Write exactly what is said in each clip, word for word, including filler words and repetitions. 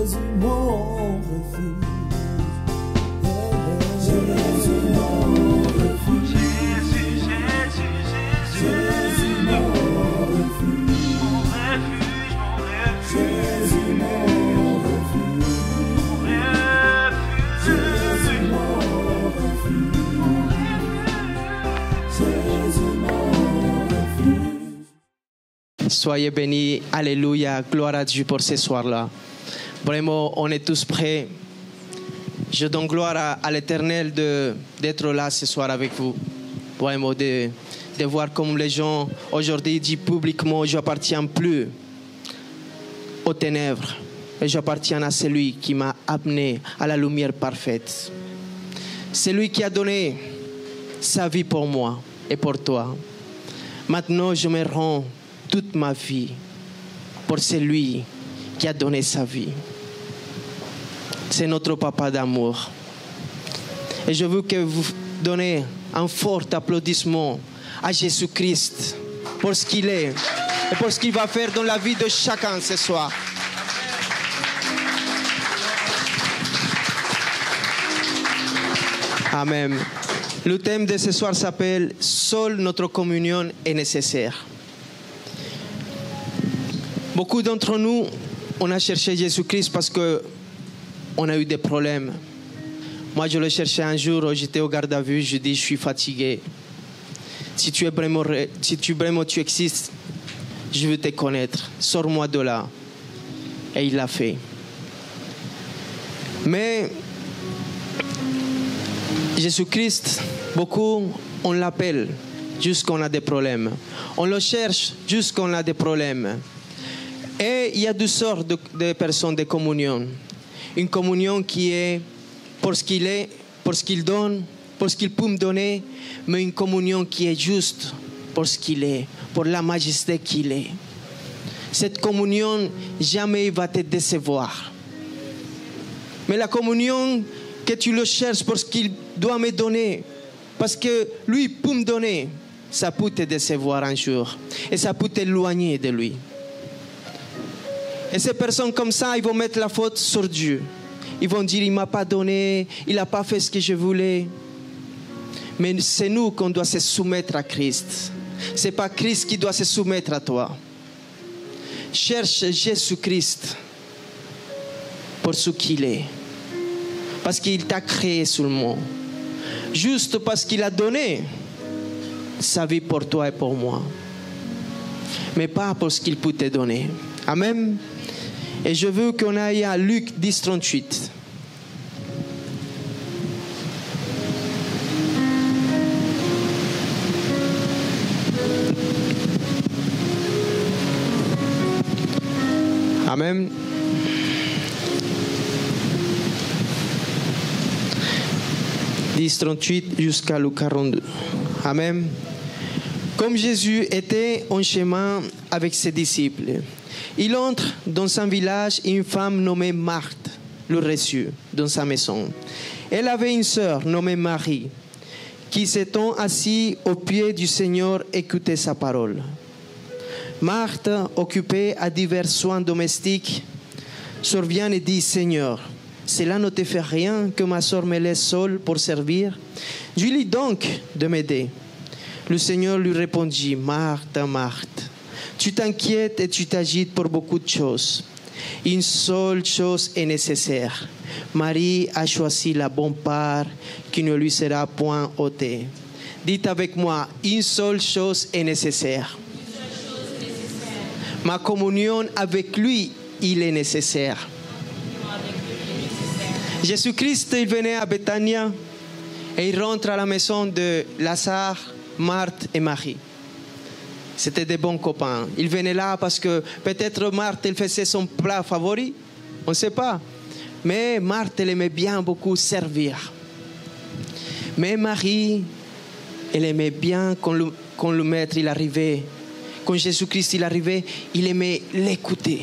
mon refuge. Jésus, mon refuge. Jésus, Jésus, Jésus. Jésus, mon refuge. Mon refuge, mon refuge. Jésus, mon refuge. Mon refuge. Jésus, mon refuge. Jésus, mon refuge. Soyez bénis, alléluia, gloire à Dieu pour ce soir-là. Vraiment, on est tous prêts. Je donne gloire à, à l'Éternel de, d'être là ce soir avec vous. Vraiment, de, de voir comme les gens aujourd'hui disent publiquement, je n'appartiens plus aux ténèbres, et j'appartiens à celui qui m'a amené à la lumière parfaite. Celui qui a donné sa vie pour moi et pour toi. Maintenant, je me rends toute ma vie pour celui qui a donné sa vie. C'est notre papa d'amour. Et je veux que vous donnez un fort applaudissement à Jésus-Christ pour ce qu'il est et pour ce qu'il va faire dans la vie de chacun ce soir. Amen. Le thème de ce soir s'appelle « Seule notre communion est nécessaire ». Beaucoup d'entre nous, on a cherché Jésus-Christ parce qu'on a eu des problèmes. Moi, je le cherchais un jour, j'étais au garde à vue, je dis, je suis fatigué. Si tu es vraiment, si tu vraiment tu existes, je veux te connaître. Sors-moi de là. Et il l'a fait. Mais Jésus-Christ, beaucoup, on l'appelle jusqu'on a des problèmes. On le cherche jusqu'on a des problèmes. Et il y a deux sortes de, de personnes de communion. Une communion qui est pour ce qu'il est, pour ce qu'il donne, pour ce qu'il peut me donner, mais une communion qui est juste pour ce qu'il est, pour la majesté qu'il est. Cette communion, jamais il va te décevoir. Mais la communion que tu le cherches pour ce qu'il doit me donner, parce que lui peut me donner, ça peut te décevoir un jour. Et ça peut t'éloigner de lui. Et ces personnes comme ça, ils vont mettre la faute sur Dieu. Ils vont dire, il ne m'a pas donné, il n'a pas fait ce que je voulais. Mais c'est nous qu'on doit se soumettre à Christ. Ce n'est pas Christ qui doit se soumettre à toi. Cherche Jésus-Christ pour ce qu'il est. Parce qu'il t'a créé seulement. Juste parce qu'il a donné sa vie pour toi et pour moi. Mais pas pour ce qu'il peut te donner. Amen. Et je veux qu'on aille à Luc dix, trente-huit. Amen. dix, trente-huit jusqu'à Luc quarante-deux. Amen. Comme Jésus était en chemin avec ses disciples, il entre dans un village et une femme nommée Marthe le reçut dans sa maison. Elle avait une sœur nommée Marie qui s'étant assise au pied du Seigneur écoutait sa parole. Marthe, occupée à divers soins domestiques, survient et dit, Seigneur, cela ne te fait rien que ma sœur me laisse seule pour servir? Dis-lui donc de m'aider. Le Seigneur lui répondit, Marthe, Marthe, tu t'inquiètes et tu t'agites pour beaucoup de choses. Une seule chose est nécessaire. Marie a choisi la bonne part qui ne lui sera point ôtée. Dites avec moi, une seule chose est nécessaire. Ma communion avec lui, il est nécessaire. Jésus-Christ, il venait à Bethania et il rentre à la maison de Lazare, Marthe et Marie. C'était des bons copains. Ils venaient là parce que peut-être Marthe, elle faisait son plat favori. On ne sait pas. Mais Marthe, elle aimait bien beaucoup servir. Mais Marie, elle aimait bien quand le, quand le maître il arrivait. Quand Jésus-Christ il arrivait, il aimait l'écouter.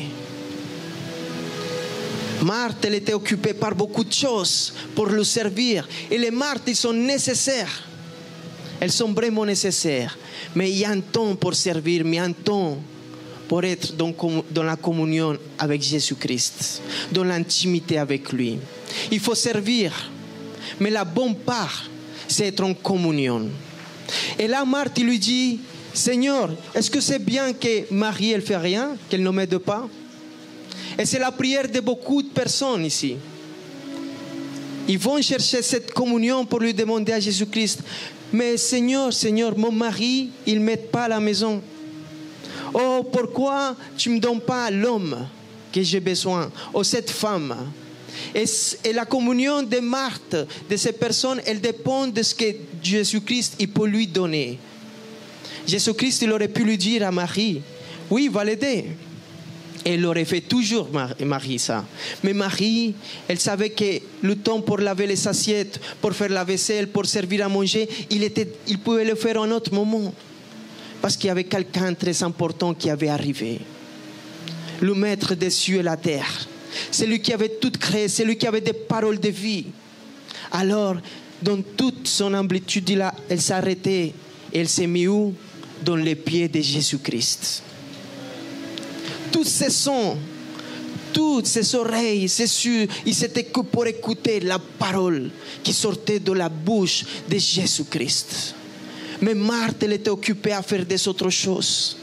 Marthe, elle était occupée par beaucoup de choses pour le servir. Et les Marthes, ils sont nécessaires. Elles sont vraiment nécessaires. Mais il y a un temps pour servir, mais il y a un temps pour être dans, dans la communion avec Jésus-Christ, dans l'intimité avec lui. Il faut servir, mais la bonne part, c'est être en communion. Et là, Marthe lui dit, Seigneur, est-ce que c'est bien que Marie, elle ne fait rien, qu'elle ne m'aide pas? Et c'est la prière de beaucoup de personnes ici. Ils vont chercher cette communion pour lui demander à Jésus-Christ, mais Seigneur, Seigneur, mon mari, il ne m'aide pas à la maison. Oh, pourquoi tu ne me donnes pas l'homme que j'ai besoin, ou cette femme? Et, et la communion de Marthe, de ces personnes, elle dépend de ce que Jésus-Christ il peut lui donner. Jésus-Christ, il aurait pu lui dire à Marie, oui, il va l'aider. Et elle aurait fait toujours, Marie, ça. Mais Marie, elle savait que le temps pour laver les assiettes, pour faire la vaisselle, pour servir à manger, il, était, il pouvait le faire à un autre moment. Parce qu'il y avait quelqu'un de très important qui avait arrivé. Le maître des cieux et la terre. C'est lui qui avait tout créé, c'est lui qui avait des paroles de vie. Alors, dans toute son amplitude, là, elle s'arrêtait et elle s'est mise où? Dans les pieds de Jésus-Christ. Tous ces sons, toutes ces oreilles, ces yeux, ils s'étaient que pour écouter la parole qui sortait de la bouche de Jésus-Christ. Mais Marthe, elle était occupée à faire des autres choses.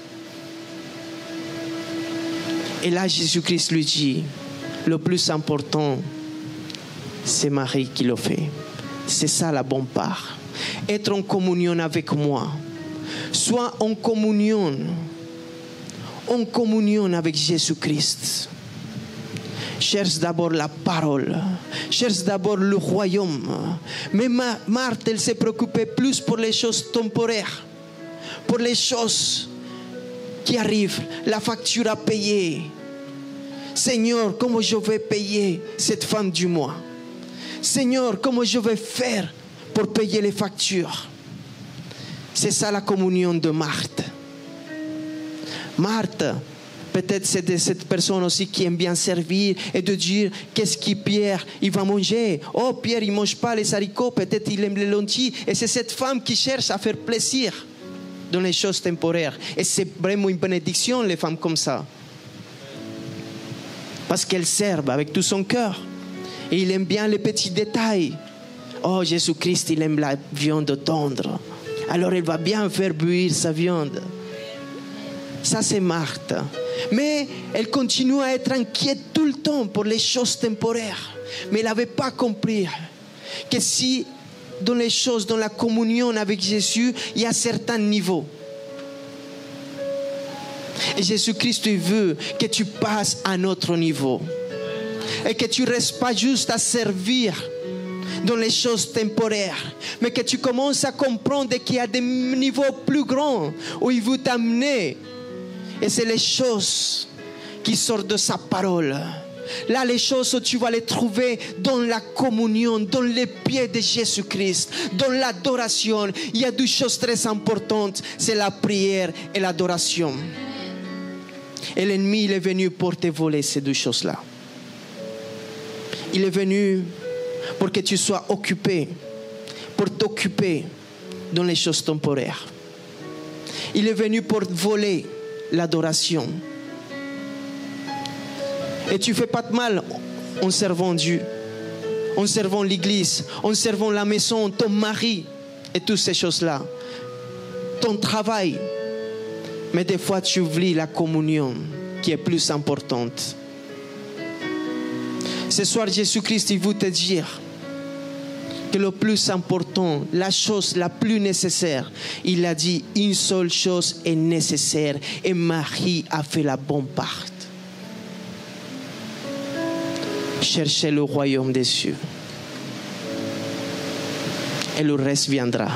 Et là, Jésus-Christ lui dit, le plus important, c'est Marie qui le fait. C'est ça la bonne part. Être en communion avec moi. Soit en communion, en communion avec Jésus-Christ. Cherche d'abord la parole. Cherche d'abord le royaume. Mais Ma- Marthe, elle s'est préoccupée plus pour les choses temporaires. Pour les choses qui arrivent. La facture à payer. Seigneur, comment je vais payer cette fin du mois? Seigneur, comment je vais faire pour payer les factures? C'est ça la communion de Marthe. Marthe, peut-être c'est de cette personne aussi qui aime bien servir et de dire qu'est-ce que Pierre il va manger. Oh, Pierre il ne mange pas les haricots, peut-être il aime les lentilles. Et c'est cette femme qui cherche à faire plaisir dans les choses temporaires. Et c'est vraiment une bénédiction les femmes comme ça. Parce qu'elles servent avec tout son cœur. Et il aime bien les petits détails. Oh, Jésus-Christ il aime la viande tendre. Alors il va bien faire bouillir sa viande. Ça, c'est Marthe. Mais elle continue à être inquiète tout le temps pour les choses temporaires. Mais elle n'avait pas compris que si dans les choses, dans la communion avec Jésus, il y a certains niveaux. Et Jésus-Christ veut que tu passes à un autre niveau. Et que tu ne restes pas juste à servir dans les choses temporaires, mais que tu commences à comprendre qu'il y a des niveaux plus grands où il veut t'amener. Et c'est les choses qui sortent de sa parole. Là, les choses où tu vas les trouver dans la communion, dans les pieds de Jésus-Christ, dans l'adoration. Il y a deux choses très importantes, c'est la prière et l'adoration. Et l'ennemi, il est venu pour te voler ces deux choses-là. Il est venu pour que tu sois occupé, pour t'occuper dans les choses temporaires. Il est venu pour voler l'adoration. Et tu ne fais pas de mal en servant Dieu, en servant l'église, en servant la maison, ton mari et toutes ces choses-là, ton travail. Mais des fois, tu oublies la communion qui est plus importante. Ce soir, Jésus-Christ, il veut te dire que le plus important, la chose la plus nécessaire, il a dit une seule chose est nécessaire et Marie a fait la bonne part. Cherchez le royaume des cieux et le reste viendra.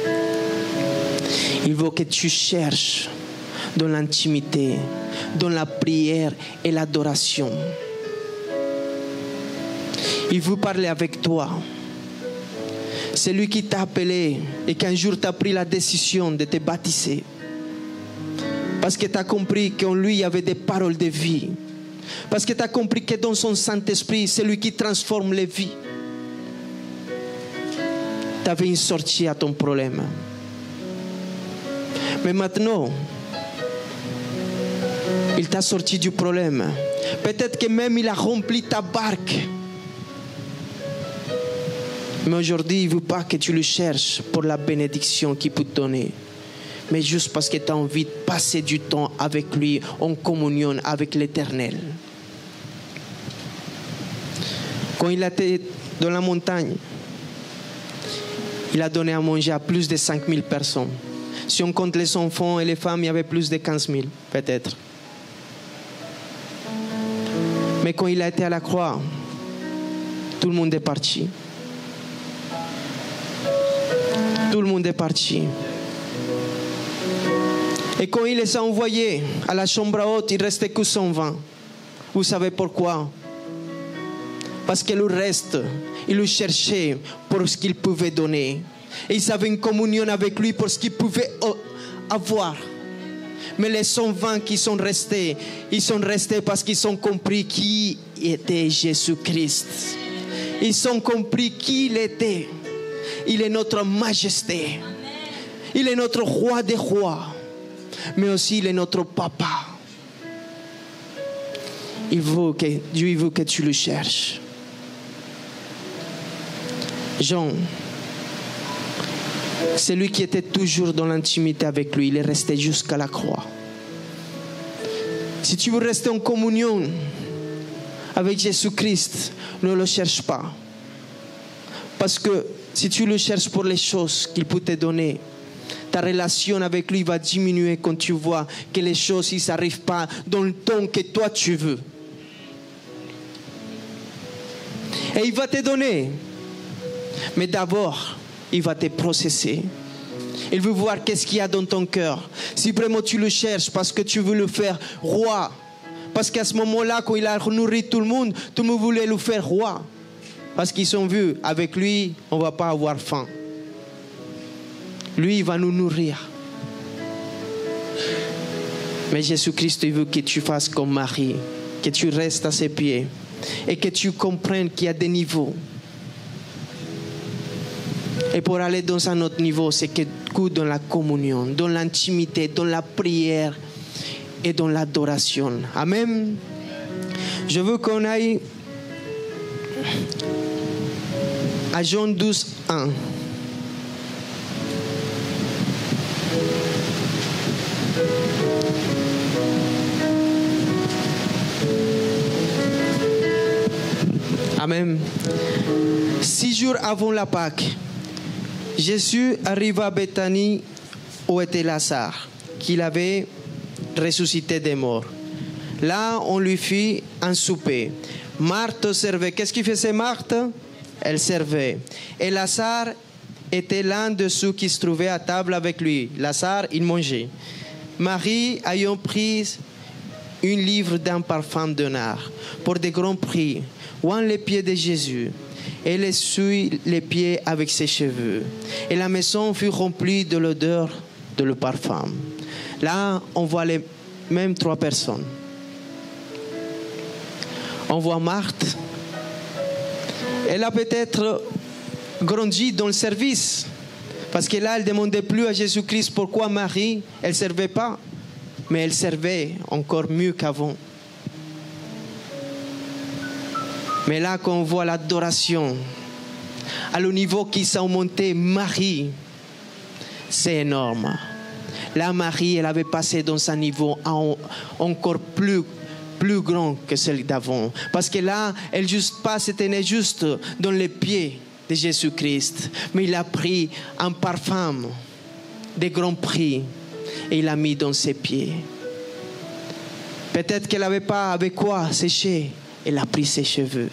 Il veut que tu cherches dans l'intimité, dans la prière et l'adoration. Il veut parler avec toi. C'est lui qui t'a appelé et qu'un jour tu as pris la décision de te baptiser. Parce que tu as compris qu'en lui il y avait des paroles de vie. Parce que tu as compris que dans son Saint-Esprit, c'est lui qui transforme les vies. Tu avais une sortie à ton problème. Mais maintenant, Il t'a sorti du problème. Peut-être que même il a rempli ta barque. Mais aujourd'hui, il ne veut pas que tu le cherches pour la bénédiction qu'il peut te donner. Mais juste parce que tu as envie de passer du temps avec lui en communion avec l'Éternel. Quand il était dans la montagne, il a donné à manger à plus de cinq mille personnes. Si on compte les enfants et les femmes, il y avait plus de quinze mille, peut-être. Mais quand il a été à la croix, tout le monde est parti. Tout le monde est parti. Et quand il les a envoyés à la chambre haute, il ne restait que cent vingt. Vous savez pourquoi? Parce que le reste, il le cherchait pour ce qu'il pouvait donner. Et ils avaient une communion avec lui pour ce qu'il pouvait avoir. Mais les cent vingt qui sont restés, ils sont restés parce qu'ils ont compris qui était Jésus-Christ. Ils ont compris qui il était. Il est notre majesté. Il est notre roi des rois. Mais aussi il est notre papa. Il veut que, Dieu veut que tu le cherches. Jean, c'est lui qui était toujours dans l'intimité avec lui. Il est resté jusqu'à la croix. Si tu veux rester en communion avec Jésus-Christ, ne le cherche pas. Parce que si tu le cherches pour les choses qu'il peut te donner, ta relation avec lui va diminuer quand tu vois que les choses ne s'arrivent pas dans le temps que toi tu veux. Et il va te donner. Mais d'abord, il va te processer. Il veut voir qu'est-ce qu'il y a dans ton cœur. Si vraiment tu le cherches parce que tu veux le faire roi. Parce qu'à ce moment-là, quand il a nourri tout le monde, tout le monde voulait le faire roi. Parce qu'ils ont vu, avec lui, on ne va pas avoir faim. Lui, il va nous nourrir. Mais Jésus-Christ, il veut que tu fasses comme Marie, que tu restes à ses pieds et que tu comprennes qu'il y a des niveaux. Et pour aller dans un autre niveau, c'est que dans la communion, dans l'intimité, dans la prière et dans l'adoration. Amen. Je veux qu'on aille à Jean douze, un. Amen. Six jours avant la Pâque, Jésus arriva à Béthanie où était Lazare, qu'il avait ressuscité des morts. Là, on lui fit un souper. Marthe servait. Qu'est-ce qu'il faisait Marthe? Elle servait. Et Lazare était l'un de ceux qui se trouvaient à table avec lui. Lazare, il mangeait. Marie, ayant pris une livre d'un parfum de nard pour de grands prix, oint les pieds de Jésus. Elle essuie les pieds avec ses cheveux. Et la maison fut remplie de l'odeur de le parfum. Là, on voit les mêmes trois personnes. On voit Marthe. Elle a peut-être grandi dans le service. Parce que là, elle ne demandait plus à Jésus-Christ pourquoi Marie, elle ne servait pas. Mais elle servait encore mieux qu'avant. Mais là, quand on voit l'adoration, à le niveau qui s'est monté, Marie, c'est énorme. Là, Marie, elle avait passé dans un niveau encore plus, plus grand que celui d'avant. Parce que là, elle juste pas se tenait juste dans les pieds de Jésus-Christ. Mais il a pris un parfum de grand prix et il l'a mis dans ses pieds. Peut-être qu'elle n'avait pas avec quoi sécher. Elle a pris ses cheveux.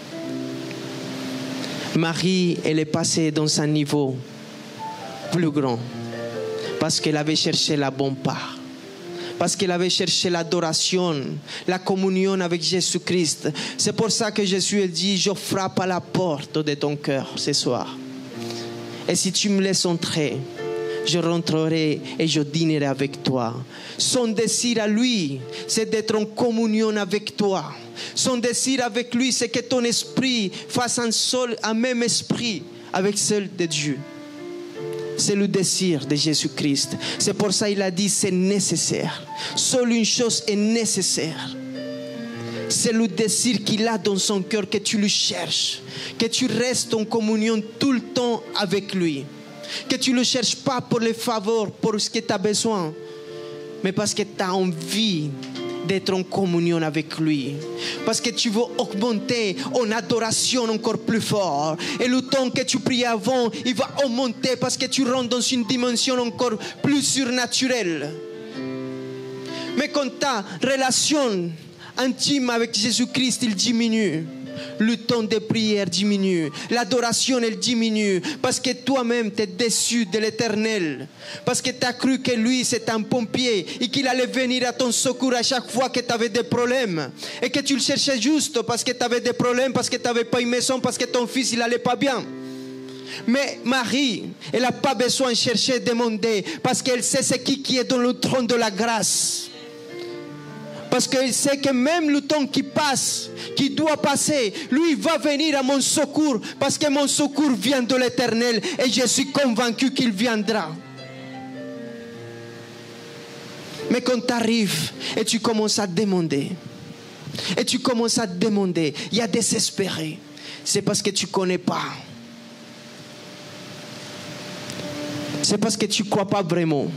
Marie, elle est passée dans un niveau plus grand. Parce qu'elle avait cherché la bonne part. Parce qu'elle avait cherché l'adoration, la communion avec Jésus-Christ. C'est pour ça que Jésus a dit, je frappe à la porte de ton cœur ce soir. Et si tu me laisses entrer, je rentrerai et je dînerai avec toi. Son désir à lui, c'est d'être en communion avec toi. Son désir avec lui, c'est que ton esprit fasse un seul, un même esprit avec celle de Dieu. C'est le désir de Jésus-Christ. C'est pour ça qu'il a dit c'est nécessaire. Seule une chose est nécessaire. C'est le désir qu'il a dans son cœur, que tu le cherches, que tu restes en communion tout le temps avec lui, que tu ne le cherches pas pour les faveurs, pour ce que tu as besoin, mais parce que tu as envie d'être en communion avec lui, parce que tu veux augmenter en adoration encore plus fort, et le temps que tu priais avant, il va augmenter parce que tu rentres dans une dimension encore plus surnaturelle. Mais quand ta relation intime avec Jésus-Christ, il diminue. Le temps de prière diminue. L'adoration, elle diminue. Parce que toi-même, tu es déçu de l'Éternel. Parce que tu as cru que lui, c'est un pompier et qu'il allait venir à ton secours à chaque fois que tu avais des problèmes. Et que tu le cherchais juste parce que tu avais des problèmes, parce que tu n'avais pas une maison, parce que ton fils, il n'allait pas bien. Mais Marie, elle n'a pas besoin de chercher, demander, parce qu'elle sait ce qui, qui est dans le trône de la grâce. Parce qu'il sait que même le temps qui passe, qui doit passer, lui va venir à mon secours. Parce que mon secours vient de l'Éternel. Et je suis convaincu qu'il viendra. Mais quand tu arrives et tu commences à demander, et tu commences à demander, il y a désespéré. C'est parce que tu ne connais pas. C'est parce que tu ne crois pas vraiment.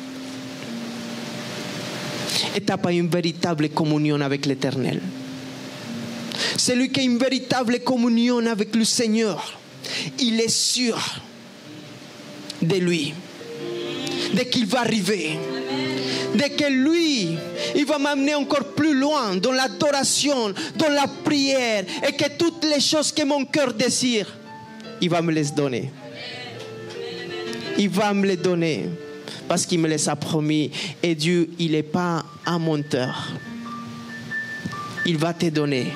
Et tu n'as pas une véritable communion avec l'Éternel. Celui qui a une véritable communion avec le Seigneur, il est sûr de lui, de qu'il va arriver, de que lui, il va m'amener encore plus loin dans l'adoration, dans la prière, et que toutes les choses que mon cœur désire, il va me les donner. Il va me les donner. Parce qu'il me les a promis. Et Dieu, il n'est pas un menteur. Il va te donner.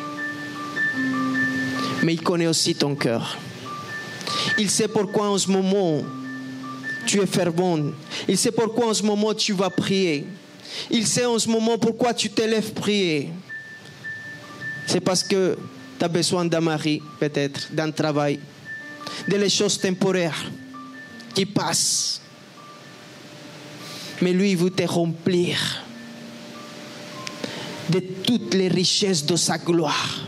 Mais il connaît aussi ton cœur. Il sait pourquoi en ce moment, tu es fervent. Il sait pourquoi en ce moment, tu vas prier. Il sait en ce moment pourquoi tu te lèves prier. C'est parce que tu as besoin d'un mari, peut-être, d'un travail, de les choses temporaires qui passent. Mais lui, il veut te remplir de toutes les richesses de sa gloire.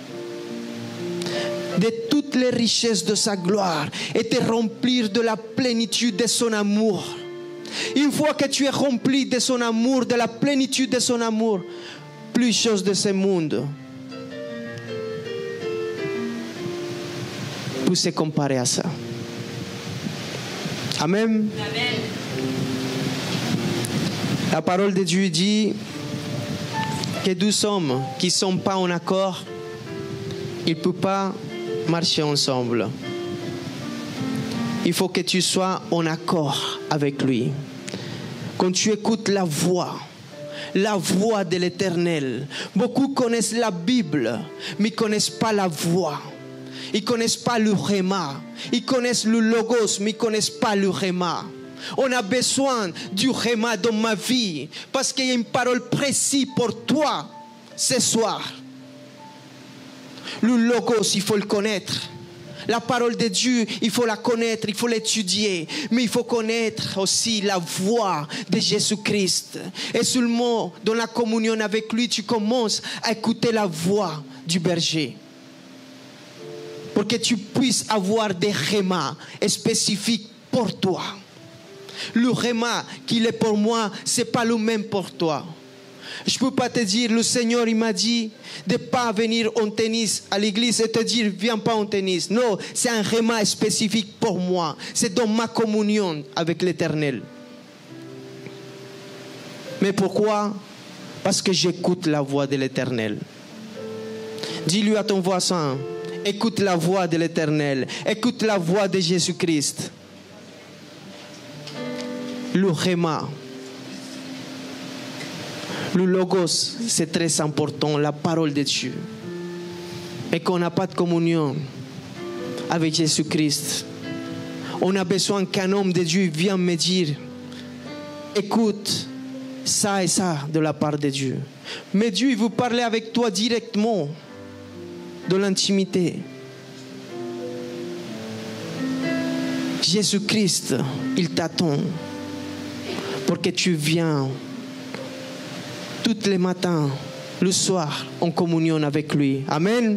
De toutes les richesses de sa gloire. Et te remplir de la plénitude de son amour. Une fois que tu es rempli de son amour, de la plénitude de son amour, plus chose de ce monde peut se comparer à ça. Amen. Amen. La parole de Dieu dit que deux hommes qui ne sont pas en accord, ils ne peuvent pas marcher ensemble. Il faut que tu sois en accord avec lui. Quand tu écoutes la voix, la voix de l'Éternel, beaucoup connaissent la Bible, mais ils ne connaissent pas la voix. Ils ne connaissent pas le Rhéma. Ils connaissent le Logos, mais ils ne connaissent pas le Rhéma. On a besoin du Rhéma dans ma vie parce qu'il y a une parole précise pour toi ce soir. Le Logos, il faut le connaître. La parole de Dieu, il faut la connaître, il faut l'étudier. Mais il faut connaître aussi la voix de Jésus-Christ. Et seulement dans la communion avec lui, tu commences à écouter la voix du berger. Pour que tu puisses avoir des Rhémas spécifiques pour toi. Le Rhéma qu'il est pour moi, ce n'est pas le même pour toi. Je ne peux pas te dire, le Seigneur il m'a dit de ne pas venir en tennis à l'église et te dire, viens pas en tennis. Non, c'est un Rhéma spécifique pour moi. C'est dans ma communion avec l'Éternel. Mais pourquoi? Parce que j'écoute la voix de l'Éternel. Dis-lui à ton voisin, écoute la voix de l'Éternel. Écoute la voix de Jésus-Christ. Le Rhéma, le Logos, c'est très important, la parole de Dieu. Et qu'on n'a pas de communion avec Jésus-Christ, on a besoin qu'un homme de Dieu vienne me dire, écoute, ça et ça de la part de Dieu. Mais Dieu, il veut parler avec toi directement, de l'intimité. Jésus-Christ, il t'attend pour que tu viennes tous les matins, le soir, en communion avec lui. Amen.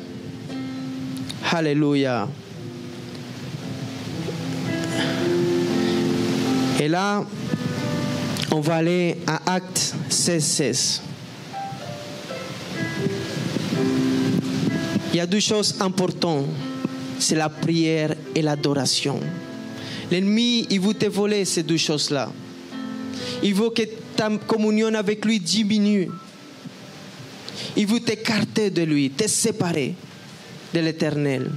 Alléluia. Et là, on va aller à Actes seize, seize. Il y a deux choses importantes. C'est la prière et l'adoration. L'ennemi, il veut te voler ces deux choses-là. Il veut que ta communion avec lui diminue. Il veut t'écarter de lui, te séparer de l'Éternel.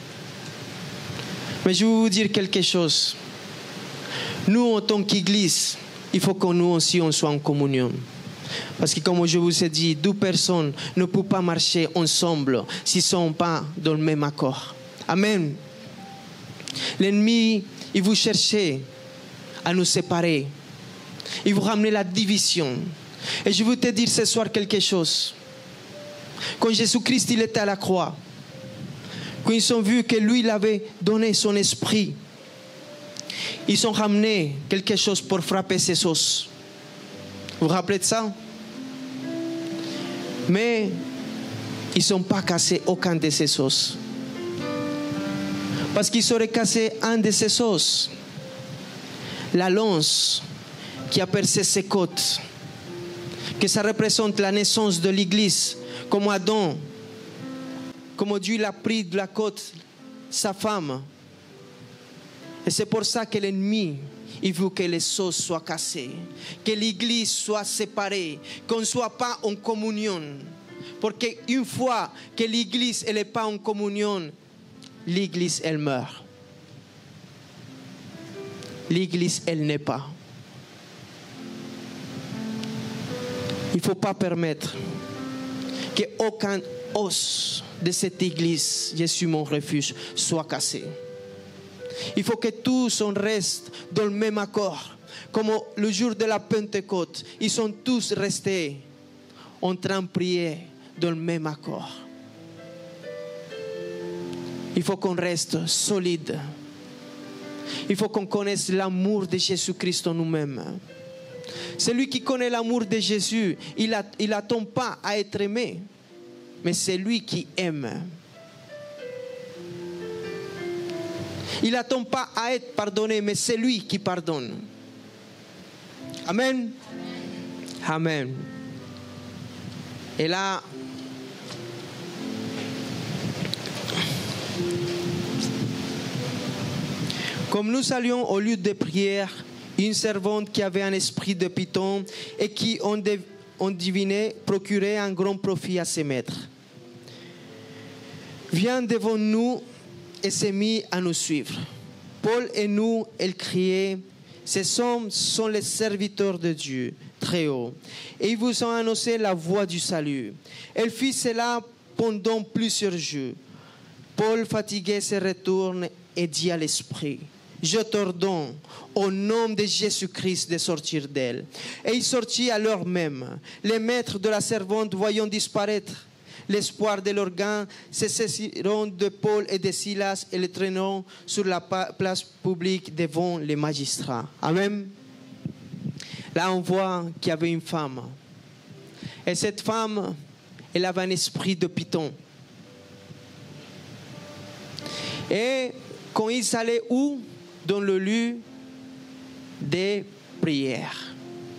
Mais je vais vous dire quelque chose. Nous, en tant qu'Église, il faut que nous aussi, on soit en communion. Parce que comme je vous ai dit, deux personnes ne peuvent pas marcher ensemble s'ils ne sont pas dans le même accord. Amen. L'ennemi, il veut chercher à nous séparer. Il veut ramener la division. Et je veux te dire ce soir quelque chose. Quand Jésus-Christ il était à la croix, quand ils ont vu que lui, il avait donné son esprit, ils ont ramené quelque chose pour frapper ses os. Vous vous rappelez de ça? Mais ils n'ont pas cassé aucun de ses os. Parce qu'ils auraient cassé un de ses os. La lance qui a percé ses côtes. Que ça représente la naissance de l'Église. Comme Adam. Comme Dieu l'a pris de la côte sa femme. Et c'est pour ça que l'ennemi, il veut que les os soient cassés, que l'Église soit séparée, qu'on ne soit pas en communion. Parce qu'une fois que l'Église n'est pas en communion, l'Église, elle meurt. L'Église, elle n'est pas. Il ne faut pas permettre qu'aucun os de cette Église, je suis mon refuge, soit cassé. Il faut que tous on reste dans le même accord. Comme le jour de la Pentecôte, ils sont tous restés en train de prier dans le même accord. Il faut qu'on reste solide. Il faut qu'on connaisse l'amour de Jésus-Christ en nous-mêmes. Celui qui connaît l'amour de Jésus, il n'attend pas à être aimé, mais c'est lui qui aime. Il n'attend pas à être pardonné, mais c'est lui qui pardonne. Amen. Amen. Et là, comme nous allions au lieu de prière, une servante qui avait un esprit de python et qui, on, dev, on divinait, procurait un grand profit à ses maîtres, vient devant nous et s'est mis à nous suivre. Paul et nous, elle criait, ces hommes sont les serviteurs de Dieu, très haut, et ils vous ont annoncé la voie du salut. Elle fit cela pendant plusieurs jours. Paul, fatigué, se retourne et dit à l'esprit, je t'ordonne, au nom de Jésus-Christ, de sortir d'elle. Et il sortit à l'heure même. Les maîtres de la servante, voyant disparaître l'espoir de leur gain, se saisiront de Paul et de Silas et les traîneront sur la place publique devant les magistrats. Amen. Là, on voit qu'il y avait une femme. Et cette femme, elle avait un esprit de python. Et quand ils allaient où? Dans le lieu des prières.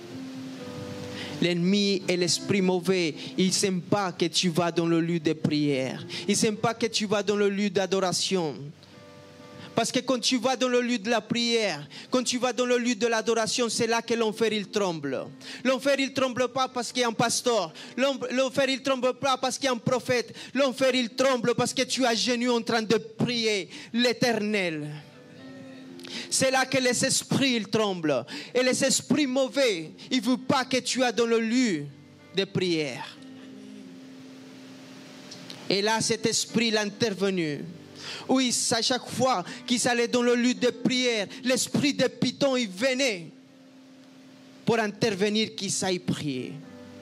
L'ennemi et l'esprit mauvais, ils n'aiment pas que tu vas dans le lieu de prière. Ils n'aiment pas que tu vas dans le lieu d'adoration. Parce que quand tu vas dans le lieu de la prière, quand tu vas dans le lieu de l'adoration, c'est là que l'enfer il tremble. L'enfer il tremble pas parce qu'il y a un pasteur. L'enfer il tremble pas parce qu'il y a un prophète. L'enfer il tremble parce que tu es à genoux en train de prier l'Éternel. C'est là que les esprits ils tremblent. Et les esprits mauvais, ils ne veulent pas que tu es dans le lieu de prière. Et là, cet esprit l'a intervenu. Oui, à chaque fois qu'ils allaient dans le lieu de prière, l'esprit de python, il venait pour intervenir, qu'ils aillent prier.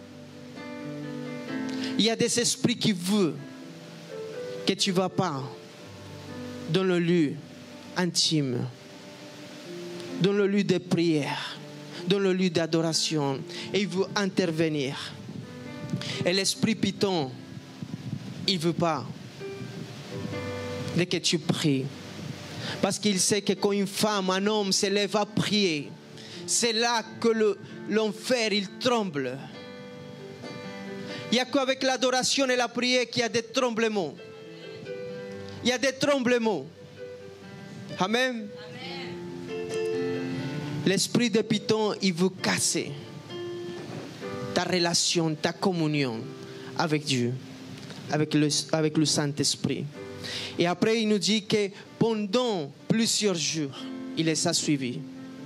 Il y a des esprits qui veulent que tu ne vas pas dans le lieu intime, dans le lieu de prière, dans le lieu d'adoration, et il veut intervenir. Et l'esprit Python, il ne veut pas que tu pries. Parce qu'il sait que quand une femme, un homme se lève à prier, c'est là que le, l'enfer, il tremble. Il n'y a qu'avec l'adoration et la prière qu'il y a des tremblements. Il y a des tremblements. Amen. Amen. L'esprit de Python, il veut casser ta relation, ta communion avec Dieu, avec le, avec le Saint-Esprit. Et après, il nous dit que pendant plusieurs jours, il les a suivis.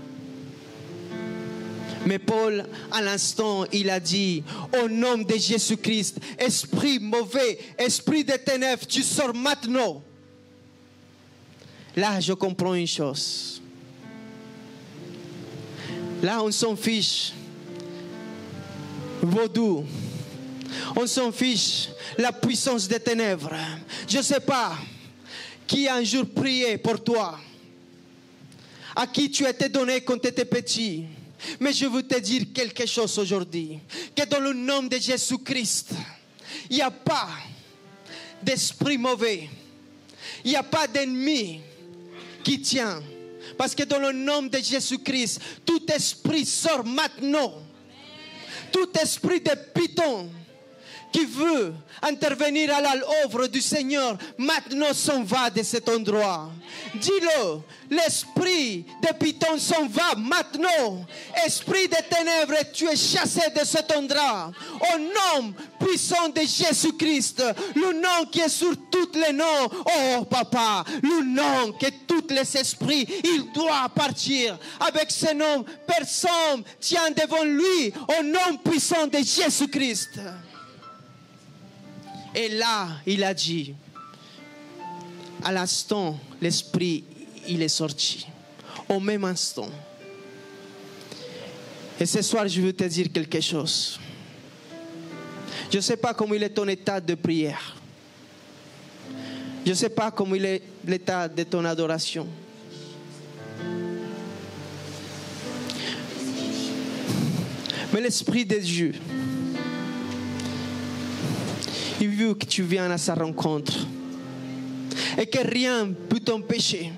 Mais Paul, à l'instant, il a dit, au nom de Jésus-Christ, esprit mauvais, esprit de ténèbres, tu sors maintenant. Là, je comprends une chose. Là, on s'en fiche. Vaudou. On s'en fiche. La puissance des ténèbres. Je ne sais pas qui a un jour prié pour toi. À qui tu étais donné quand tu étais petit. Mais je veux te dire quelque chose aujourd'hui. Que dans le nom de Jésus-Christ, il n'y a pas d'esprit mauvais. Il n'y a pas d'ennemi qui tient. Parce que dans le nom de Jésus-Christ, tout esprit sort maintenant. Tout esprit de Python qui veut intervenir à l'œuvre du Seigneur, maintenant s'en va de cet endroit. Dis-le, l'esprit de Python s'en va maintenant. Esprit de ténèbres, tu es chassé de cet endroit. Au nom puissant de Jésus-Christ, le nom qui est sur tous les noms. Oh papa, le nom que tous les esprits, il doit partir. Avec ce nom, personne tient devant lui. Au nom puissant de Jésus-Christ. Et là, il a dit, à l'instant, l'esprit, il est sorti. Au même instant. Et ce soir, je veux te dire quelque chose. Je ne sais pas comment il est ton état de prière. Je ne sais pas comment il est l'état de ton adoration. Mais l'Esprit de Dieu, il veut que tu viennes à sa rencontre et que rien ne peut t'empêcher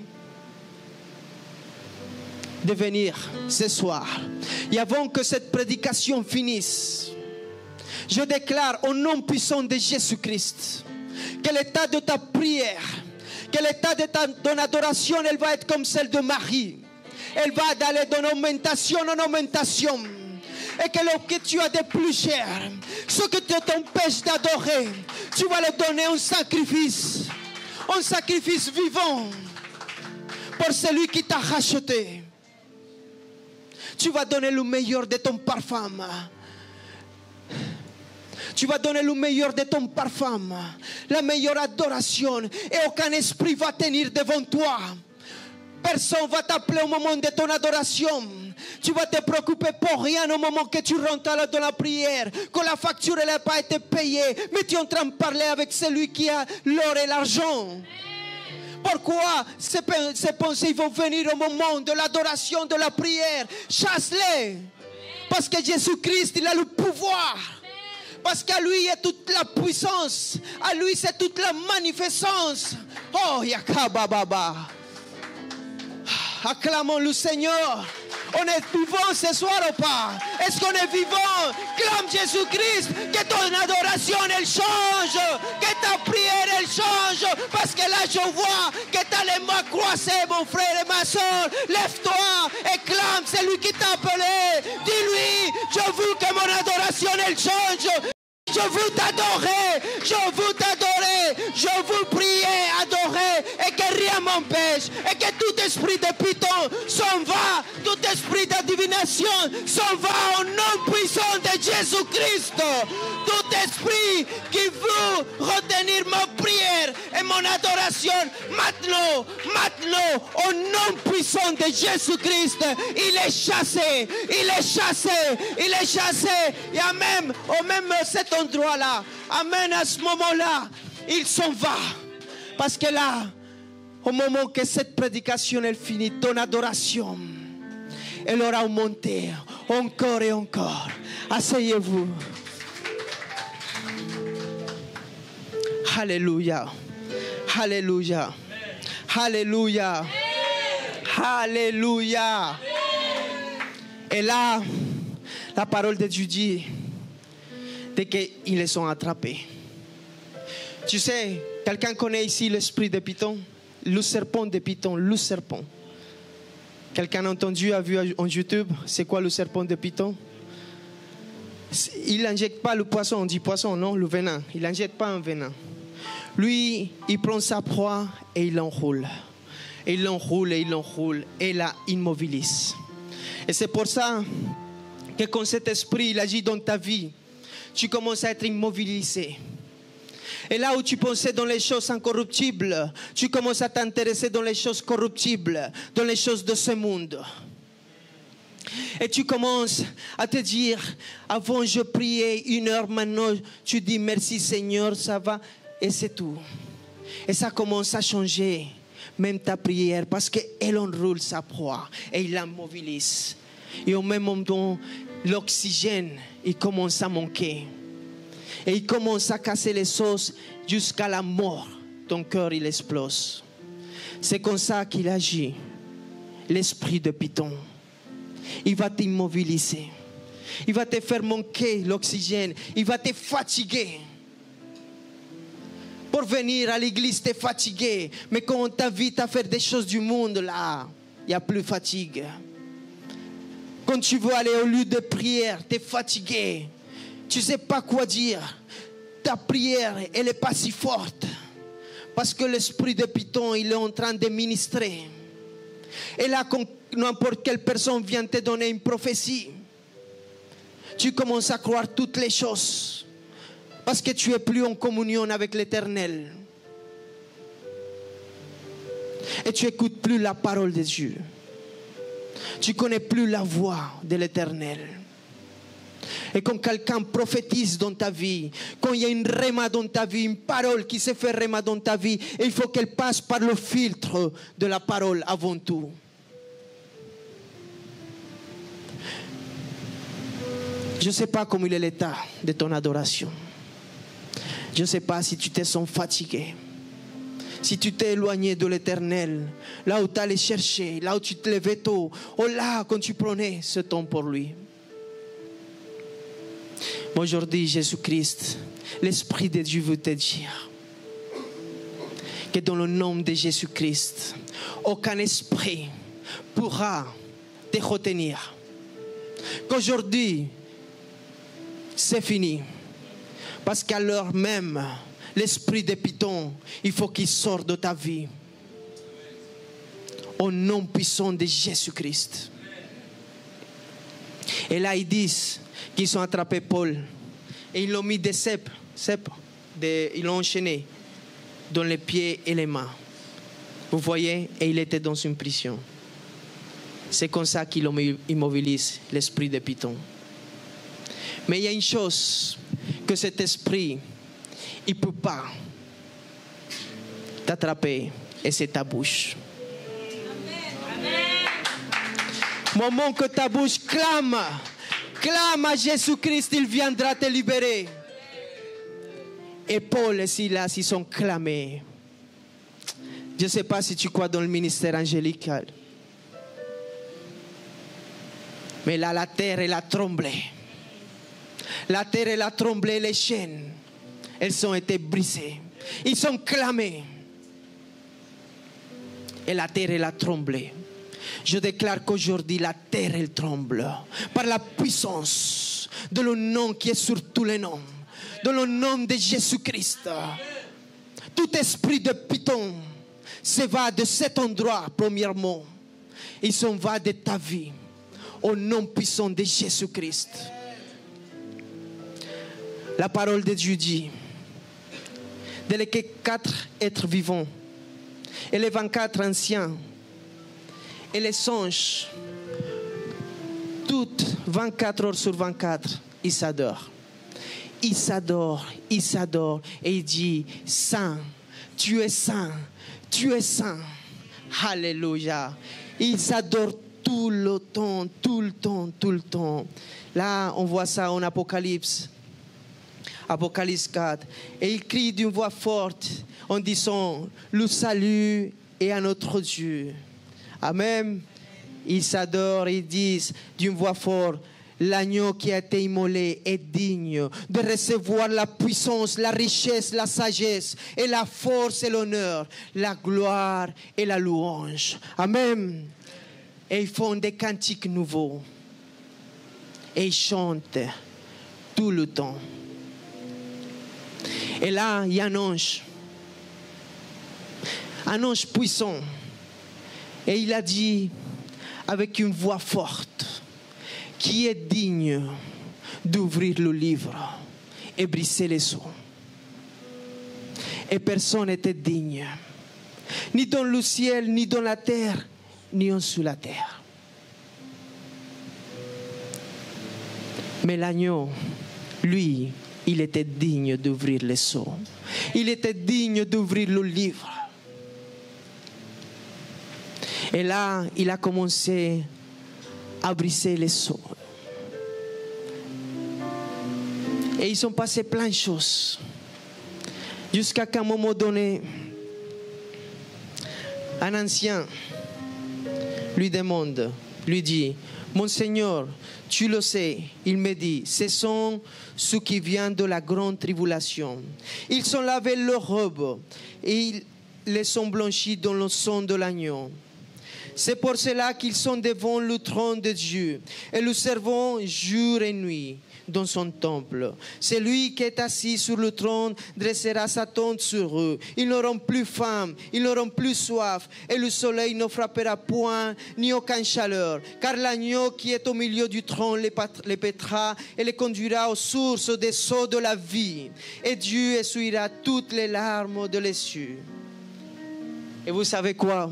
de venir ce soir. Et avant que cette prédication finisse, je déclare au nom puissant de Jésus-Christ que l'état de ta prière, que l'état de ta, ton adoration, elle va être comme celle de Marie. Elle va d'aller d'une augmentation en augmentation. Et que ce que tu as de plus cher, ce que t'empêche d'adorer, tu vas le donner en sacrifice, un sacrifice vivant pour celui qui t'a racheté. Tu vas donner le meilleur de ton parfum. Tu vas donner le meilleur de ton parfum, la meilleure adoration, et aucun esprit va tenir devant toi. Personne va t'appeler au moment de ton adoration. Tu vas te préoccuper pour rien au moment que tu rentres dans la prière. Quand la facture n'a pas été payée. Mais tu es en train de parler avec celui qui a l'or et l'argent. Pourquoi ces, ces pensées vont venir au moment de l'adoration, de la prière? Chasse-les. Parce que Jésus-Christ, il a le pouvoir. Parce qu'à lui, il y a toute la puissance. À lui, c'est toute la magnificence. Oh, Yakabababa. Acclamons le Seigneur. On est vivant ce soir ou pas? Est-ce qu'on est vivant? Clame Jésus-Christ. Que ton adoration elle change. Que ta prière elle change. Parce que là je vois que tu as les mains croisées, mon frère et ma soeur. Lève-toi et clame celui qui t'a appelé. Dis-lui, je veux que mon adoration elle change. Je veux t'adorer, je veux t'adorer, je veux prier, adorer et que rien m'empêche et que tout esprit de Python s'en va, tout esprit de divination s'en va au nom puissant de Jésus-Christ. Tout esprit qui veut retenir ma prière et mon adoration maintenant, maintenant, au nom puissant de Jésus-Christ, il est chassé, il est chassé, il est chassé. Et à même, au même cet endroit-là, amen, à ce moment-là, il s'en va. Parce que là, au moment que cette prédication est finie, ton adoration, elle aura augmenté encore et encore. Asseyez-vous. Alléluia. Alléluia. Alléluia. Alléluia. Et là, la parole de Dieu dit qu'ils les ont attrapés. Tu sais, quelqu'un connaît ici l'esprit de Python? Le serpent de Python, le serpent. Quelqu'un a entendu, a vu en YouTube, c'est quoi le serpent de Python? Il n'injecte pas le poisson, on dit poisson, non, le venin. Il n'injecte pas un venin. Lui, il prend sa proie et il l'enroule. Et il l'enroule et il l'enroule et la immobilise. Et c'est pour ça que quand cet esprit il agit dans ta vie, tu commences à être immobilisé. Et là où tu pensais dans les choses incorruptibles, tu commences à t'intéresser dans les choses corruptibles, dans les choses de ce monde. Et tu commences à te dire, avant je priais une heure, maintenant tu dis merci Seigneur, ça va, et c'est tout. Et ça commence à changer, même ta prière, parce qu'elle enroule sa proie et il la mobilise. Et au même moment, l'oxygène, il commence à manquer. Et il commence à casser les os jusqu'à la mort. Ton cœur, il explose. C'est comme ça qu'il agit. L'esprit de Python. Il va t'immobiliser. Il va te faire manquer l'oxygène. Il va te fatiguer. Pour venir à l'église, tu es fatigué. Mais quand on t'invite à faire des choses du monde, là, il n'y a plus de fatigue. Quand tu veux aller au lieu de prière, tu es fatigué. Tu ne sais pas quoi dire. Ta prière, elle n'est pas si forte. Parce que l'esprit de Python, il est en train de ministrer. Et là, quand n'importe quelle personne vient te donner une prophétie, tu commences à croire toutes les choses. Parce que tu n'es plus en communion avec l'Éternel. Et tu n'écoutes plus la parole de Dieu. Tu ne connais plus la voix de l'Éternel. Et quand quelqu'un prophétise dans ta vie, quand il y a une réma dans ta vie, une parole qui se fait réma dans ta vie, il faut qu'elle passe par le filtre de la parole avant tout. Je ne sais pas comment il est l'état de ton adoration. Je ne sais pas si tu te sens fatigué. Si tu t'es éloigné de l'Éternel, là où tu allais chercher, là où tu te levais tôt, ou là quand tu prenais ce temps pour lui. Aujourd'hui, Jésus-Christ, l'Esprit de Dieu veut te dire que dans le nom de Jésus-Christ, aucun esprit pourra te retenir. Qu'aujourd'hui, c'est fini. Parce qu'à l'heure même, l'esprit de Python, il faut qu'il sorte de ta vie. Au nom puissant de Jésus-Christ. Et là, ils disent qu'ils ont attrapé Paul. Et ils l'ont mis des cèpes. cèpes des, ils l'ont enchaîné dans les pieds et les mains. Vous voyez? Et il était dans une prison. C'est comme ça qu'ils immobilisent l'esprit de Python. Mais il y a une chose que cet esprit, il ne peut pas t'attraper, et c'est ta bouche. Au moment que ta bouche clame, clame à Jésus-Christ, il viendra te libérer. Et Paul et Silas, ils sont clamés. Je ne sais pas si tu crois dans le ministère angélical. Mais là, la terre, elle a tremblé. La terre, elle a tremblé, les chaînes, elles ont été brisées. Ils ont clamé. Et la terre, elle a tremblé. Je déclare qu'aujourd'hui, la terre, elle tremble. Par la puissance de le nom qui est sur tous les noms. De le nom de Jésus-Christ. Tout esprit de Python se va de cet endroit, premièrement. Il s'en va de ta vie. Au nom puissant de Jésus-Christ. La parole de Dieu dit, de les quatre êtres vivants, et les vingt-quatre anciens, et les songes, toutes vingt-quatre heures sur vingt-quatre, ils s'adorent. Ils s'adorent, ils s'adorent, et il dit, Saint, tu es saint, tu es saint. Alléluia. Ils adorent tout le temps, tout le temps, tout le temps. Là, on voit ça en Apocalypse. Apocalypse quatre. Et ils crient d'une voix forte en disant, le salut est à notre Dieu. Amen. Ils s'adorent, ils disent d'une voix forte, l'agneau qui a été immolé est digne de recevoir la puissance, la richesse, la sagesse et la force et l'honneur, la gloire et la louange. Amen. Et ils font des cantiques nouveaux. Et ils chantent tout le temps. Et là, il y a un ange. Un ange puissant. Et il a dit avec une voix forte, qui est digne d'ouvrir le livre et briser les sceaux. Et personne n'était digne, ni dans le ciel, ni dans la terre, ni en sous la terre. Mais l'agneau, lui, il était digne d'ouvrir les sceaux. Il était digne d'ouvrir le livre. Et là, il a commencé à briser les sceaux. Et ils ont passé plein de choses. Jusqu'à qu'à un moment donné, un ancien lui demande, lui dit, mon Seigneur, tu le sais, il me dit, ce sont ceux qui viennent de la grande tribulation. Ils ont lavé leurs robes et ils les ont blanchis dans le sang de l'agneau. C'est pour cela qu'ils sont devant le trône de Dieu et le servent jour et nuit dans son temple. Celui qui est assis sur le trône dressera sa tente sur eux. Ils n'auront plus faim, ils n'auront plus soif et le soleil ne frappera point ni aucune chaleur. Car l'agneau qui est au milieu du trône les, les paîtra et les conduira aux sources des eaux de la vie. Et Dieu essuiera toutes les larmes de les yeux. Et vous savez quoi?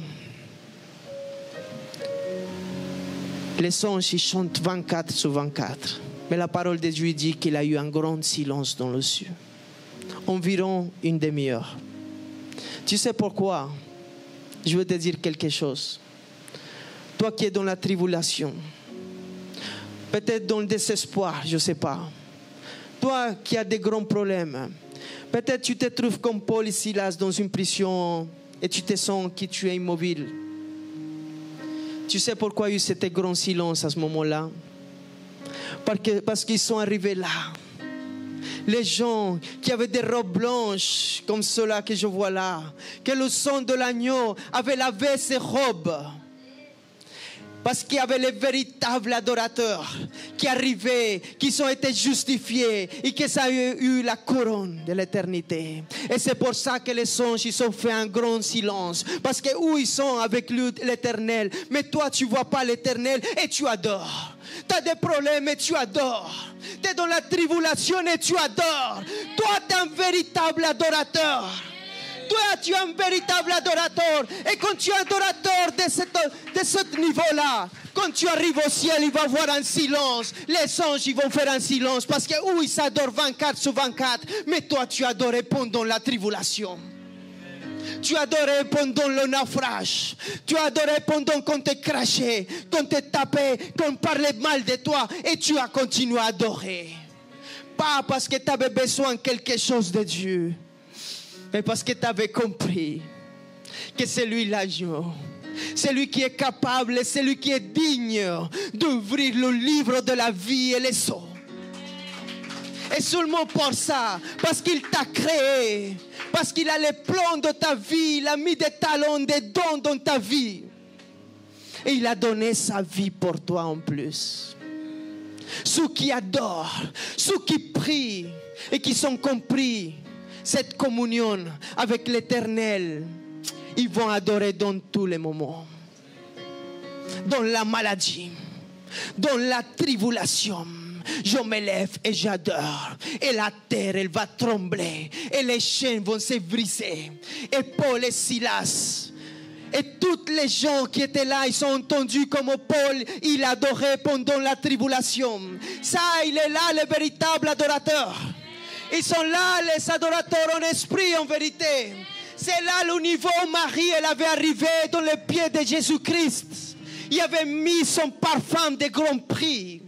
Les anges, ils chantent vingt-quatre sur vingt-quatre. Mais la parole de Dieu dit qu'il a eu un grand silence dans le ciel. Environ une demi-heure. Tu sais pourquoi? Je veux te dire quelque chose. Toi qui es dans la tribulation, peut-être dans le désespoir, je ne sais pas. Toi qui as des grands problèmes, peut-être tu te trouves comme Paul et Silas dans une prison et tu te sens que tu es immobile. Tu sais pourquoi il y a eu ce grand silence à ce moment-là? Parce que, parce qu'ils sont arrivés là. Les gens qui avaient des robes blanches comme ceux-là que je vois là, que le sang de l'agneau avait lavé ces robes. Parce qu'il y avait les véritables adorateurs qui arrivaient, qui ont été justifiés et qui ont eu la couronne de l'éternité. Et c'est pour ça que les anges ils ont fait un grand silence. Parce que où ils sont avec l'éternel, mais toi tu ne vois pas l'éternel et tu adores. Tu as des problèmes et tu adores. Tu es dans la tribulation et tu adores. Toi tu es un véritable adorateur. Toi, tu es un véritable adorateur. Et quand tu es adorateur de, cette, de ce niveau-là, quand tu arrives au ciel, il va y avoir un silence. Les anges, ils vont faire un silence. Parce que où ils s'adorent vingt-quatre sur vingt-quatre. Mais toi, tu adorais pendant la tribulation. Tu adorais pendant le naufrage. Tu adorais pendant qu'on te crachait, qu'on te tapait, qu'on parlait mal de toi. Et tu as continué à adorer. Pas parce que tu avais besoin de quelque chose de Dieu. Mais parce que tu avais compris que c'est lui l'agneau, c'est lui qui est capable, c'est lui qui est digne d'ouvrir le livre de la vie et les sceaux. Et seulement pour ça, parce qu'il t'a créé, parce qu'il a les plans de ta vie, il a mis des talents, des dons dans ta vie. Et il a donné sa vie pour toi en plus. Ceux qui adorent, ceux qui prient et qui sont compris cette communion avec l'Éternel, ils vont adorer dans tous les moments. Dans la maladie, dans la tribulation, je me lève et j'adore. Et la terre, elle va trembler. Et les chaînes vont se briser. Et Paul et Silas, et tous les gens qui étaient là, ils ont entendu comme Paul, il adorait pendant la tribulation. Ça, il est là, le véritable adorateur. Ils sont là, les adorateurs en esprit, en vérité. C'est là le niveau où Marie, elle avait arrivé dans les pieds de Jésus-Christ. Il avait mis son parfum de grand prix.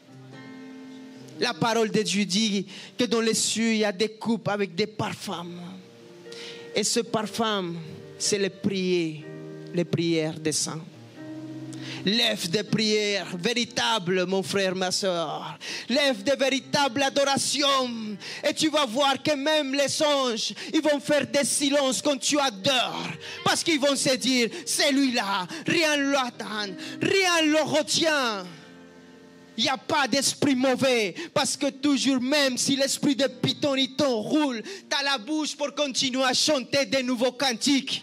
La parole de Dieu dit que dans les cieux, il y a des coupes avec des parfums. Et ce parfum, c'est les prières, les prières des saints. Lève des prières véritables, mon frère, ma soeur. Lève de véritables adorations. Et tu vas voir que même les anges, ils vont faire des silences quand tu adores. Parce qu'ils vont se dire, celui-là, rien ne l'attend, rien ne le retient. Il n'y a pas d'esprit mauvais. Parce que toujours, même si l'esprit de Pythoniton roule, tu as la bouche pour continuer à chanter de nouveaux cantiques.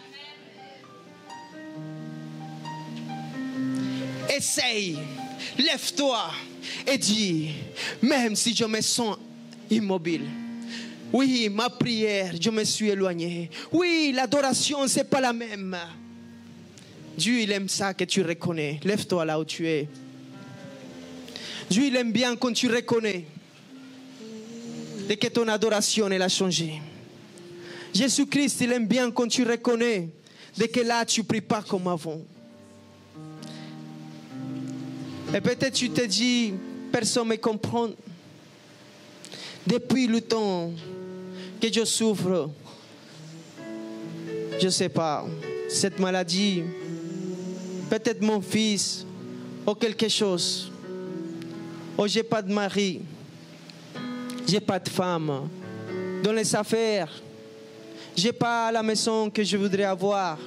Essaye, lève-toi et dis, même si je me sens immobile, oui, ma prière, je me suis éloigné. Oui, l'adoration, ce n'est pas la même. Dieu, il aime ça que tu reconnais. Lève-toi là où tu es. Dieu, il aime bien quand tu reconnais de que ton adoration, elle a changé. Jésus-Christ, il aime bien quand tu reconnais de que là, tu ne pries pas comme avant. Et peut-être tu te dis, personne ne me comprend. Depuis le temps que je souffre, je ne sais pas, cette maladie, peut-être mon fils, ou quelque chose. Ou je n'ai pas de mari, je n'ai pas de femme. Dans les affaires, je n'ai pas la maison que je voudrais avoir.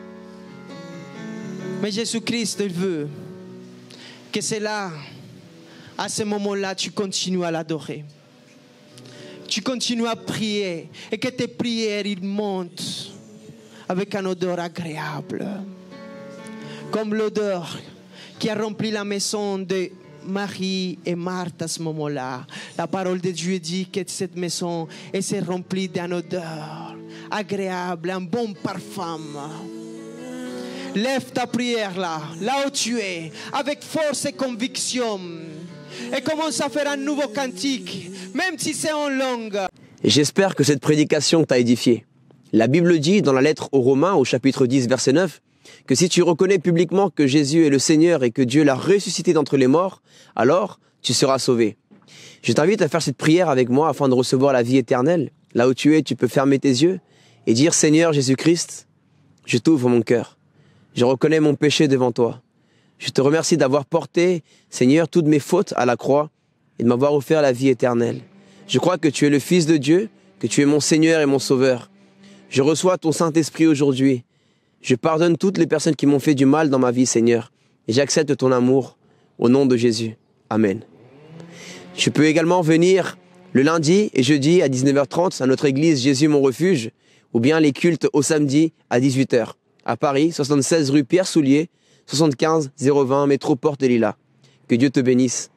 Mais Jésus-Christ, il veut que c'est là, à ce moment-là, tu continues à l'adorer. Tu continues à prier et que tes prières, ils montent avec un odeur agréable. Comme l'odeur qui a rempli la maison de Marie et Marthe à ce moment-là. La parole de Dieu dit que cette maison s'est remplie d'une odeur agréable, un bon parfum. Lève ta prière là, là où tu es, avec force et conviction. Et commence à faire un nouveau cantique, même si c'est en langue. J'espère que cette prédication t'a édifié. La Bible dit dans la lettre aux Romains, au chapitre dix, verset neuf, que si tu reconnais publiquement que Jésus est le Seigneur et que Dieu l'a ressuscité d'entre les morts, alors tu seras sauvé. Je t'invite à faire cette prière avec moi afin de recevoir la vie éternelle. Là où tu es, tu peux fermer tes yeux et dire « Seigneur Jésus-Christ, je t'ouvre mon cœur. Je reconnais mon péché devant toi. Je te remercie d'avoir porté, Seigneur, toutes mes fautes à la croix et de m'avoir offert la vie éternelle. Je crois que tu es le Fils de Dieu, que tu es mon Seigneur et mon Sauveur. Je reçois ton Saint-Esprit aujourd'hui. Je pardonne toutes les personnes qui m'ont fait du mal dans ma vie, Seigneur. Et j'accepte ton amour au nom de Jésus. Amen. Je peux également venir le lundi et jeudi à dix-neuf heures trente à notre église Jésus mon refuge, ou bien les cultes au samedi à dix-huit heures. À Paris, soixante-seize rue Pierre Soulier, soixante-quinze zéro vingt métro Porte des Lilas. Que Dieu te bénisse.